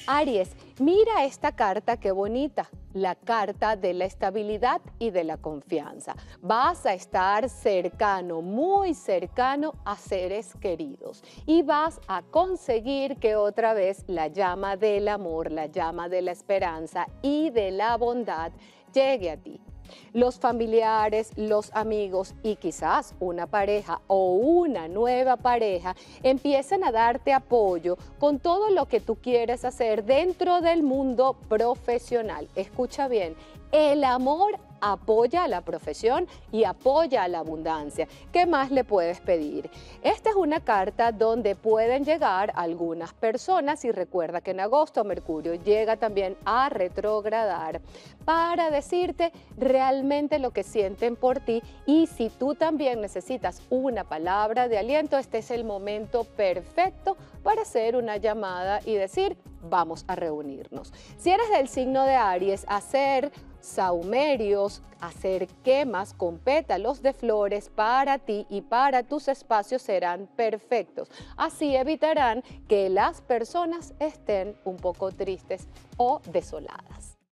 Aries, mira esta carta, qué bonita, la carta de la estabilidad y de la confianza. Vas a estar cercano, muy cercano a seres queridos y vas a conseguir que otra vez la llama del amor, la llama de la esperanza y de la bondad llegue a ti. Los familiares, los amigos y quizás una pareja o una nueva pareja empiezan a darte apoyo con todo lo que tú quieres hacer dentro del mundo profesional. Escucha bien, el amor apoya a la profesión y apoya a la abundancia. ¿Qué más le puedes pedir? Esta es una carta donde pueden llegar algunas personas y recuerda que en agosto Mercurio llega también a retrogradar para decirte realmente lo que sienten por ti y si tú también necesitas una palabra de aliento, este es el momento perfecto para hacer una llamada y decir, vamos a reunirnos. Si eres del signo de Aries, hacer sahumerios, hacer quemas con pétalos de flores para ti y para tus espacios serán perfectos. Así evitarán que las personas estén un poco tristes o desoladas.